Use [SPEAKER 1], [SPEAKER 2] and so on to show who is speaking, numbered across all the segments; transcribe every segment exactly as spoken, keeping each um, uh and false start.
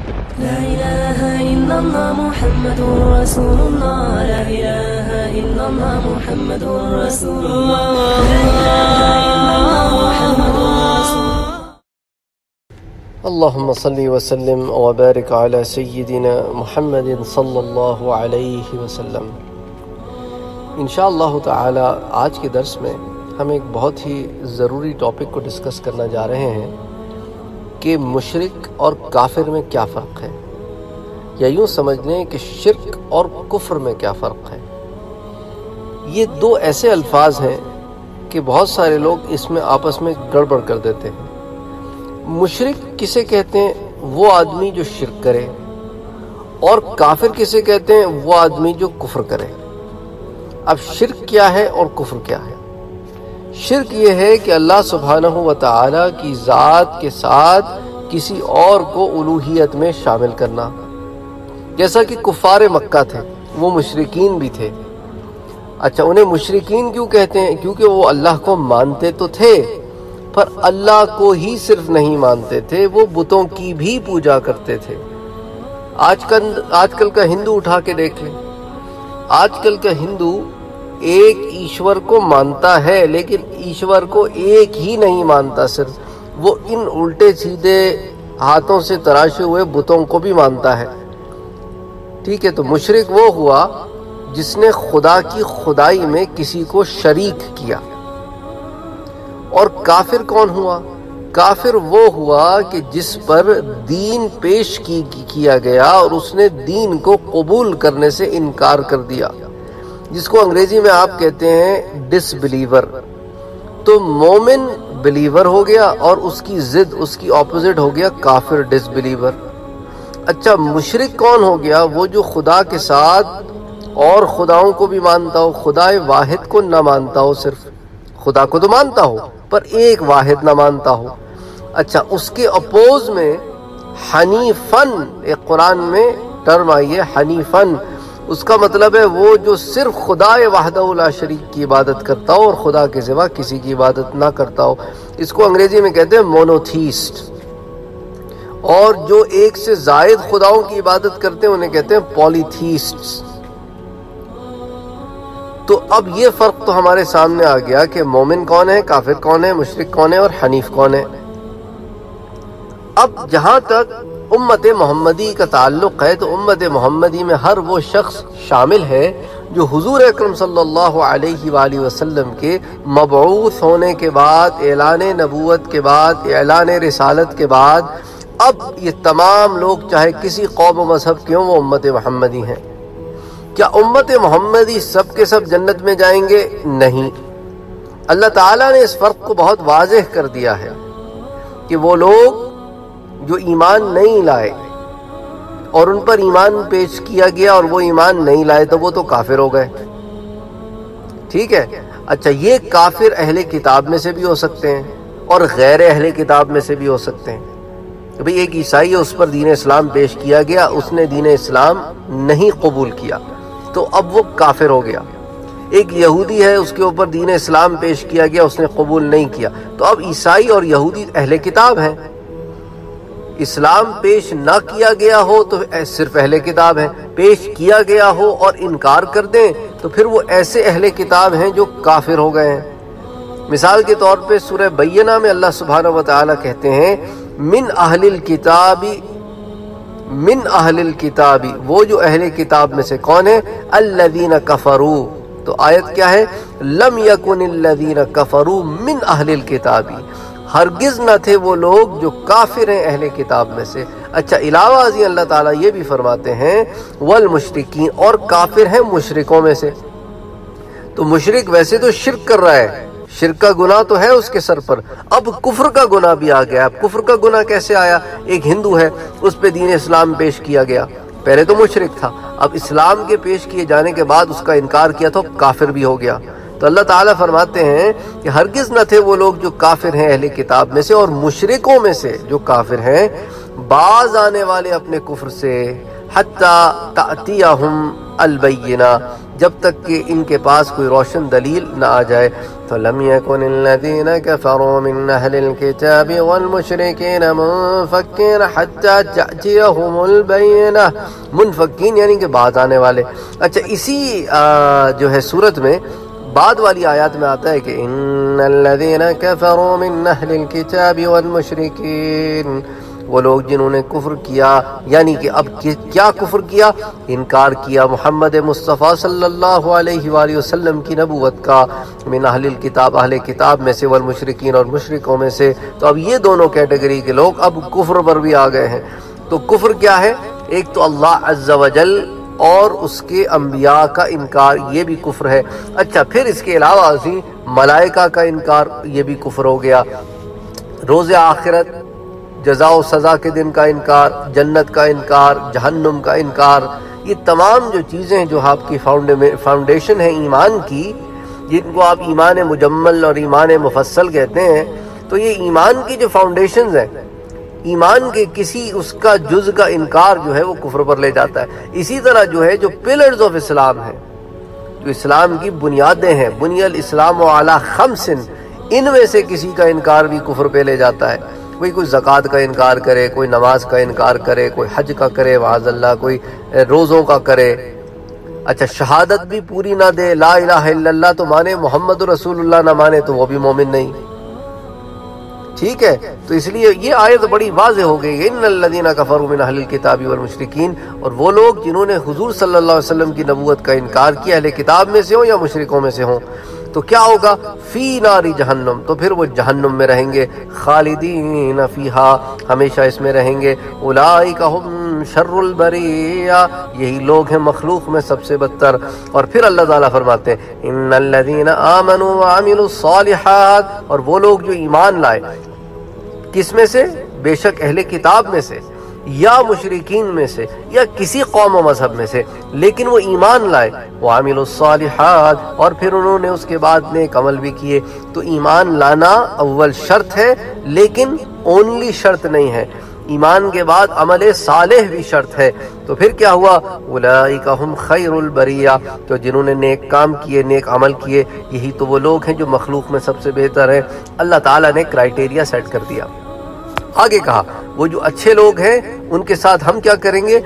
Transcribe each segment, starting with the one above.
[SPEAKER 1] لا إله إلا الله محمد رسول الله لا إله إلا الله محمد رسول الله لا إله إلا الله محمد رسول الله.
[SPEAKER 2] اللهم صل وسلم وبارك على سيدنا محمد صلی اللہ علیہ وسلم. انشاءاللہ تعالی آج کے درس میں ہم ایک بہت ہی ضروری ٹاپک کو ڈسکس کرنا جا رہے ہیں کہ مشرک اور کافر میں کیا فرق ہے، یا یوں سمجھ لیں کہ شرک اور کفر میں کیا فرق ہے. یہ دو ایسے الفاظ ہیں کہ بہت سارے لوگ اس میں آپس میں گڑبڑ کر دیتے ہیں. مشرک کسے کہتے ہیں؟ وہ آدمی جو شرک کرے. اور کافر کسے کہتے ہیں؟ وہ آدمی جو کفر کرے. اب شرک کیا ہے اور کفر کیا ہے؟ شرک یہ ہے کہ اللہ سبحانہ و تعالی کی ذات کے ساتھ کسی اور کو الوہیت میں شامل کرنا. جیسا کہ کفار مکہ تھے، وہ مشرکین بھی تھے. اچھا، انہیں مشرکین کیوں کہتے ہیں؟ کیونکہ وہ اللہ کو مانتے تو تھے، پر اللہ کو ہی صرف نہیں مانتے تھے، وہ بتوں کی بھی پوجا کرتے تھے. آج کل آج کل کا ہندو اٹھا کے دیکھ لیں. آج کل کا ہندو ایک ایشور کو مانتا ہے، لیکن ایشور کو ایک ہی نہیں مانتا، صرف وہ ان الٹے سیدھے ہاتھوں سے تراشے ہوئے بتوں کو بھی مانتا ہے. ٹھیک ہے، تو مشرک وہ ہوا جس نے خدا کی خدائی میں کسی کو شریک کیا. اور کافر کون ہوا؟ کافر وہ ہوا کہ جس پر دین پیش کی کیا گیا اور اس نے دین کو قبول کرنے سے انکار کر دیا، جس کو انگریزی میں آپ کہتے ہیں ڈس بلیور. تو مومن بلیور ہو گیا اور اس کی ضد، اس کی اپوزٹ ہو گیا کافر ڈس بلیور. اچھا، مشرک کون ہو گیا؟ وہ جو خدا کے ساتھ اور خداؤں کو بھی مانتا ہو، خدا واحد کو نہ مانتا ہو، صرف خدا کو تو مانتا ہو پر ایک واحد نہ مانتا ہو. اچھا، اس کے اپوز میں حنیفن، ایک قرآن میں ٹرم آئی ہے حنیفن. اس کا مطلب ہے وہ جو صرف خدا وحدہ لا شریک کی عبادت کرتا ہو اور خدا کے سوا کسی کی عبادت نہ کرتا ہو. اس کو انگریزی میں کہتے ہیں مونوتھیسٹ. اور جو ایک سے زائد خداؤں کی عبادت کرتے ہیں انہیں کہتے ہیں پولیتھیسٹس. تو اب یہ فرق تو ہمارے سامنے آ گیا کہ مومن کون ہے، کافر کون ہے، مشرک کون ہے اور حنیف کون ہے. اب جہاں تک امت محمدی کا تعلق ہے تو امت محمدی میں ہر وہ شخص شامل ہے جو حضور اکرم صلی اللہ علیہ وآلہ وسلم کے مبعوث ہونے کے بعد، اعلان نبوت کے بعد، اعلان رسالت کے بعد، اب یہ تمام لوگ چاہے کسی قوم و مذہب کے ہوں، وہ امت محمدی ہیں. کیا امت محمدی سب کے سب جنت میں جائیں گے؟ نہیں. اللہ تعالیٰ نے اس فرق کو بہت واضح کر دیا ہے کہ وہ لوگ جو ایمان نہیں لائے اور ان پر ایمان پیش کیا گیا اور وہ ایمان نہیں لائے تو وہ تو کافر ہو گئے. ٹھیک ہے. اچھا، یہ کافر اہل کتاب میں سے بھی ہو سکتے ہیں اور غیر اہل کتاب میں سے بھی ہو سکتے ہیں. بھئی ایک عیسائی ہے، اس پر دین اسلام پیش کیا گیا، اس نے دین اسلام نہیں قبول کیا تو اب وہ کافر ہو گیا. ایک یہودی ہے، اس کے اوپر دین اسلام پیش کیا گیا، اس نے قبول نہیں کیا تو اب عیسائی اور یہودی اہل کتاب ہیں. اسلام پیش نہ کیا گیا ہو تو صرف اہل کتاب ہیں، پیش کیا گیا ہو اور انکار کر دیں تو پھر وہ ایسے اہل کتاب ہیں جو کافر ہو گئے ہیں. مثال کے طور پہ سورہ بینہ میں اللہ سبحانہ و تعالیٰ کہتے ہیں من اہل الکتاب، من اہل الکتاب، وہ جو اہل کتاب میں سے کون ہے؟ الذین کفروا. تو آیت کیا ہے؟ لم یکن الذین کفروا من اہل الکتاب، ہرگز نہ تھے وہ لوگ جو کافر ہیں اہل کتاب میں سے. اچھا، علاوہ ازیں اللہ تعالیٰ یہ بھی فرماتے ہیں والمشرکین، اور کافر ہیں مشرکوں میں سے. تو مشرک ویسے تو شرک کر رہا ہے، شرک کا گناہ تو ہے اس کے سر پر، اب کفر کا گناہ بھی آ گیا. اب کفر کا گناہ کیسے آیا؟ ایک ہندو ہے، اس پہ دین اسلام پیش کیا گیا، پہلے تو مشرک تھا، اب اسلام کے پیش کیے جانے کے بعد اس کا انکار کیا تو کافر بھی ہو گیا. تو اللہ تعالیٰ فرماتے ہیں کہ ہرگز نہ تھے وہ لوگ جو کافر ہیں اہل کتاب میں سے اور مشرکوں میں سے جو کافر ہیں، باز آنے والے اپنے کفر سے، حتی تأتیہم البینہ، جب تک کہ ان کے پاس کوئی روشن دلیل نہ آ جائے۔ فَلَمْ يَكُنِ الَّذِينَ كَفَرُوا مِنْ أَهْلِ الْكِتَابِ وَالْمُشْرِكِينَ مُنْفَكِّينَ حَتَّى تَأْتِيَهُمُ الْبَيِّنَةُ، منفکین یعنی کہ بعد آنے والے۔ اچھا اسی جو ہے صورت میں بعد والی آیات میں آتا ہے کہ ان الذین کفروا من اہل الکتاب والمشرکین، وہ لوگ جنہوں نے کفر کیا، یعنی کہ اب کیا کفر کیا؟ انکار کیا محمد مصطفیٰ صلی اللہ علیہ وآلہ وسلم کی نبوت کا، من اہل الکتاب، اہل کتاب میں سے، والمشرکین اور مشرکوں میں سے۔ تو اب یہ دونوں کیٹیگری کے لوگ اب کفر پر بھی آ گئے ہیں۔ تو کفر کیا ہے؟ ایک تو اللہ عز و جل اور اس کے انبیاء کا انکار، یہ بھی کفر ہے۔ اچھا پھر اس کے علاوہ ازیں ملائکہ کا انکار، یہ بھی کفر ہو گیا۔ روز آخرت، جزا و سزا کے دن کا انکار، جنت کا انکار، جہنم کا انکار، یہ تمام جو چیزیں جو آپ کی فاؤنڈیشن ہے ایمان کی، جن کو آپ ایمان مجمل اور ایمان مفصل کہتے ہیں، تو یہ ایمان کی جو فاؤنڈیشنز ہیں، ایمان کے کسی اس کا جز کا انکار جو ہے وہ کفر پر لے جاتا ہے۔ اسی طرح جو ہے جو پلرز آف اسلام ہیں، جو اسلام کی بنیادیں ہیں، بنی الاسلام علی خمس، ان میں سے کسی کا انکار بھی کفر پہ لے جاتا ہے۔ کوئی کوئی زکوٰۃ کا انکار کرے، کوئی نماز کا انکار کرے، کوئی حج کا کرے معاذ اللہ، کوئی روزوں کا کرے۔ اچھا شہادت بھی پوری نہ دے، لا الہ الا اللہ تو مانے، محمد رسول اللہ نہ مانے تو وہ بھی مومن نہیں۔ ٹھیک ہے، تو اس لیے یہ آیت بڑی واضح ہو گئی، ان الذین کفروا من اہل الکتاب والمشرکین، اور وہ لوگ جنہوں نے حضور صلی اللہ علیہ وسلم کی نبوت کا انکار کیا، اہل کتاب میں سے ہوں یا مشرکوں میں سے ہوں، تو کیا ہوگا؟ فی نار جہنم، تو پھر وہ جہنم میں رہیں گے، خالدین فیہا، ہمیشہ اس میں رہیں گے۔ اولئک ھم شر البریہ، یہی لوگ ہیں مخلوق میں سب سے بدتر۔ اور پھر اللہ تعالیٰ فرماتے ہیں ان الذین آمنوا وعملوا الصالحات، اور وہ لوگ جو ایمان لائے، کس میں سے؟ بے شک اہل کتاب میں سے یا مشرکین میں سے یا کسی قوم و مذہب میں سے، لیکن وہ ایمان لائے، وعملوا الصالحات، اور پھر انہوں نے اس کے بعد نیک عمل بھی کیے۔ تو ایمان لانا اول شرط ہے، لیکن اونلی شرط نہیں ہے، ایمان کے بعد عمل صالح بھی شرط ہے۔ تو پھر کیا ہوا؟ اولئک ھم خیر البریہ، تو جنہوں نے نیک کام کیے، نیک عمل کیے، یہی تو وہ لوگ ہیں جو مخلوق میں سب سے بہتر ہیں۔ اللہ تعالیٰ نے کرائیٹیریا سیٹ کر دیا۔ آگے کہا وہ جو اچھے لوگ ہیں ان کے ساتھ ہم کیا کریں گے؟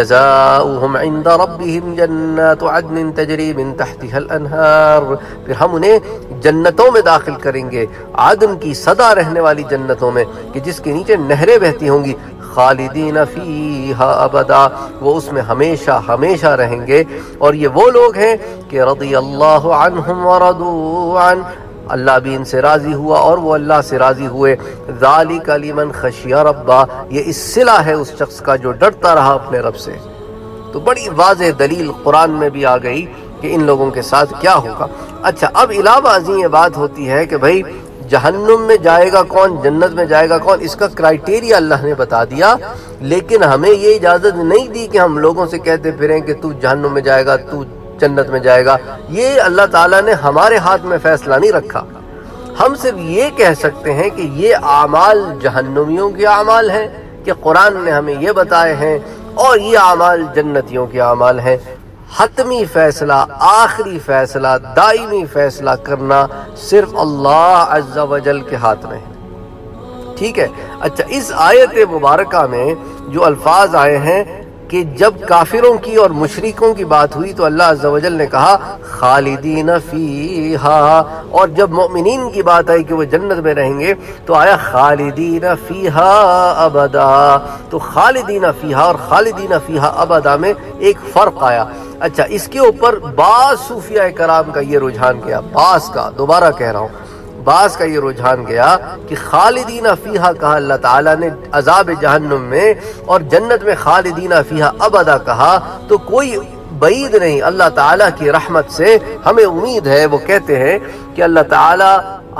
[SPEAKER 2] جزاؤہم عند ربہم جنات عدن تجری من تحتها الانہار، پھر ہم انہیں جنتوں میں داخل کریں گے، عدن کی سدا رہنے والی جنتوں میں کہ جس کے نیچے نہریں بہتی ہوں گی، خالدین فیہا ابدا، وہ اس میں ہمیشہ ہمیشہ رہیں گے۔ اور یہ وہ لوگ ہیں کہ رضی اللہ عنہم ورضوا عنہ، اللہ بھی ان سے راضی ہوا اور وہ اللہ سے راضی ہوئے۔ ذالک لمن خشی ربہ، یہ اس صلہ ہے اس شخص کا جو ڈرتا رہا اپنے رب سے۔ تو بڑی واضح دلیل قرآن میں بھی آ گئی کہ ان لوگوں کے ساتھ کیا ہوگا۔ اچھا اب علاوہ ازیں یہ بات ہوتی ہے کہ بھائی جہنم میں جائے گا کون، جنت میں جائے گا کون، اس کا کرائیٹیریا اللہ نے بتا دیا، لیکن ہمیں یہ اجازت نہیں دی کہ ہم لوگوں سے کہتے پھریں کہ تو جہنم میں جائے گا، تو جنت میں جائے گا۔ یہ اللہ تعالیٰ نے ہمارے ہاتھ میں فیصلہ نہیں رکھا۔ ہم صرف یہ کہہ سکتے ہیں کہ یہ اعمال جہنمیوں کے اعمال ہیں کہ قرآن نے ہمیں یہ بتائے ہیں، اور یہ اعمال جنتیوں کے اعمال ہیں۔ حتمی فیصلہ، آخری فیصلہ، دائمی فیصلہ کرنا صرف اللہ عز و جل کے ہاتھ میں ہے۔ ٹھیک ہے، اچھا اس آیت مبارکہ میں جو الفاظ آئے ہیں کہ جب کافروں کی اور مشرکوں کی بات ہوئی تو اللہ عز و جل نے کہا خالدین فیہا، اور جب مؤمنین کی بات آئی کہ وہ جنت میں رہیں گے تو آیا خالدین فیہا ابدا۔ تو خالدین فیہا اور خالدین فیہا ابدا میں ایک فرق آیا۔ اچھا اس کے اوپر بعض صوفیاء کرام کا یہ رجحان گیا، بعض کا، دوبارہ کہہ رہا ہوں، بعض کا یہ رجحان گیا کہ خالدین فیہا کہا اللہ تعالیٰ نے عذاب جہنم میں، اور جنت میں خالدین فیہا ابدا کہا، تو کوئی بعید نہیں، اللہ تعالیٰ کی رحمت سے ہمیں امید ہے۔ وہ کہتے ہیں کہ اللہ تعالیٰ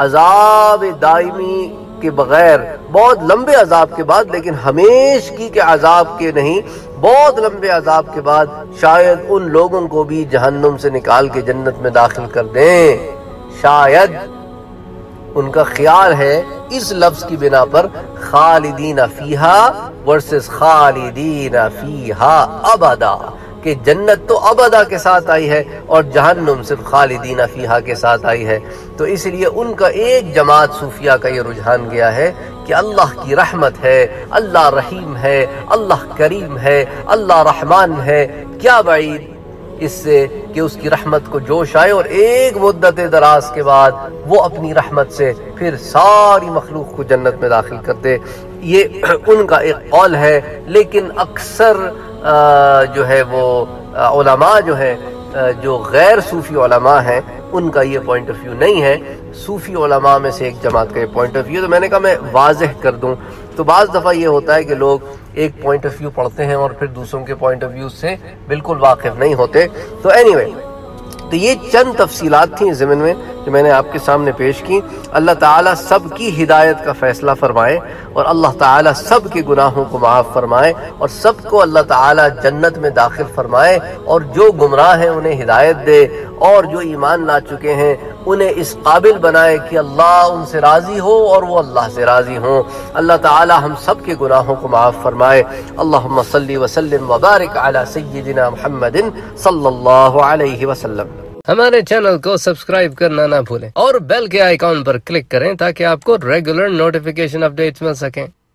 [SPEAKER 2] عذاب دائمی کے بغیر، بہت لمبے عذاب کے بعد، لیکن ہمیشگی کے عذاب کے نہیں، بہت لمبے عذاب کے بعد شاید ان لوگوں کو بھی جہنم سے نکال کے جنت میں داخل کر دیں، شاید ان کا خیال ہے اس لفظ کی بنا پر خالدین فیہا ورسز خالدین فیہا ابدا، کہ جنت تو ابدا کے ساتھ آئی ہے اور جہنم صرف خالدین فیہا کے ساتھ آئی ہے۔ تو اس لیے ان کا ایک جماعت صوفیہ کا یہ رجحان گیا ہے کہ اللہ کی رحمت ہے، اللہ رحیم ہے، اللہ کریم ہے، اللہ رحمان ہے، کیا بعید اس سے کہ اس کی رحمت کو جوش آئے اور ایک مدت دراز کے بعد وہ اپنی رحمت سے پھر ساری مخلوق کو جنت میں داخل کر دے۔ یہ ان کا ایک قول ہے، لیکن اکثر جو ہے وہ علماء جو ہے جو غیر صوفی علماء ہیں ان کا یہ پوائنٹ آف ویو نہیں ہے۔ صوفی علماء میں سے ایک جماعت کا یہ پوائنٹ آف ویو، تو میں نے کہا میں واضح کر دوں۔ تو بعض دفعہ یہ ہوتا ہے کہ لوگ ایک پوائنٹ آف ویو پڑھتے ہیں اور پھر دوسروں کے پوائنٹ آف ویو سے بالکل واقف نہیں ہوتے۔ تو اینی وے تو یہ چند تفصیلات تھیں ضمن میں جو میں نے آپ کے سامنے پیش کی۔ اللہ تعالیٰ سب کی ہدایت کا فیصلہ فرمائے اور اللہ تعالیٰ سب کے گناہوں کو معاف فرمائے اور سب کو اللہ تعالیٰ جنت میں داخل فرمائے، اور جو گمراہ ہیں انہیں ہدایت دے، اور جو ایمان لا چکے ہیں انہیں اس قابل بنائے کہ اللہ ان سے راضی ہو اور وہ اللہ سے راضی ہوں۔ اللہ تعالیٰ ہم سب کے گناہوں کو معاف فرمائے۔ اللہم صلی وسلم وبارک علی سیدنا محمد صلی اللہ علیہ وسلم۔ ہمارے چینل کو سبسکرائب کرنا نہ بھولیں اور بیل کے آئیکن پر کلک کریں تاکہ آپ کو ریگولر نوٹیفیکیشن اپڈیٹس مل سکیں۔